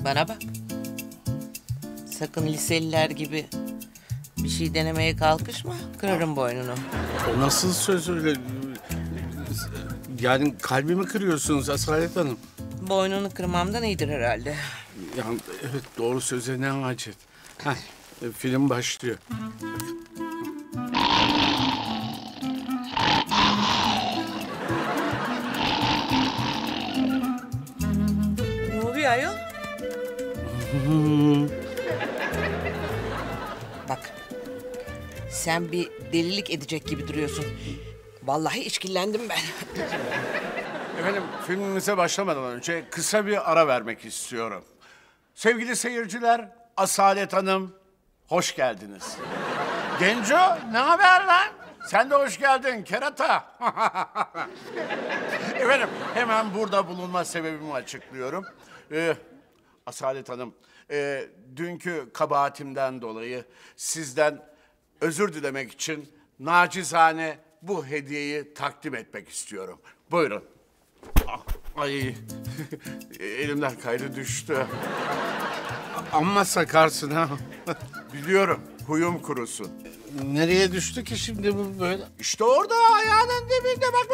Bana bak. Sakın liseliler gibi bir şey denemeye kalkışma. Kırarım boynunu. O nasıl söz öyle? Yani kalbimi kırıyorsunuz Asalet Hanım. Boynunu kırmamdan iyidir herhalde. Yani evet, doğru söze ne acet. Film başlıyor. Ne oluyor ayol? Bak. Sen bir delilik edecek gibi duruyorsun. Vallahi işkillendim ben. Efendim, filmimize başlamadan önce kısa bir ara vermek istiyorum. Sevgili seyirciler, Asalet Hanım, hoş geldiniz. Genco, ne haber lan? Sen de hoş geldin kerata. Efendim, hemen burada bulunma sebebimi açıklıyorum. Asalet Hanım, dünkü kabahatimden dolayı sizden özür dilemek için nacizane bu hediyeyi takdim etmek istiyorum. Buyurun. Ay, elimden kaydı düştü. Amma sakarsın ha. Biliyorum, huyum kurusun. Nereye düştü ki şimdi bu böyle? İşte orada, ayağının dibinde bak.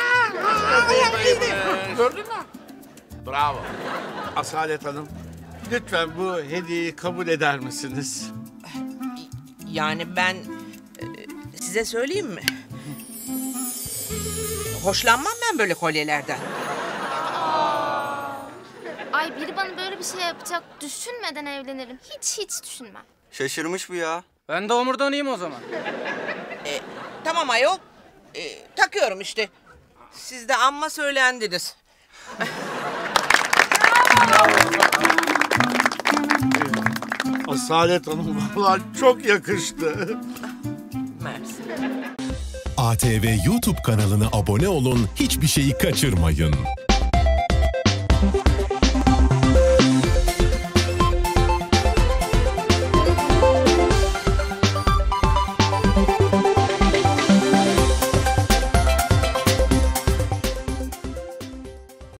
Gördün mü? Bravo. Asalet Hanım, lütfen bu hediyeyi kabul eder misiniz? Yani ben size söyleyeyim mi? Hoşlanmam ben böyle kolyelerden. Ay biri bana böyle bir şey yapacak düşünmeden evlenirim. Hiç düşünmem. Şaşırmış bu ya. Ben de omurdanayım o zaman. Tamam ayol. Takıyorum işte. Siz de amma söylendiniz. Asalet Hanım, vallahi çok yakıştı. Mersi. ATV YouTube kanalına abone olun, hiçbir şeyi kaçırmayın.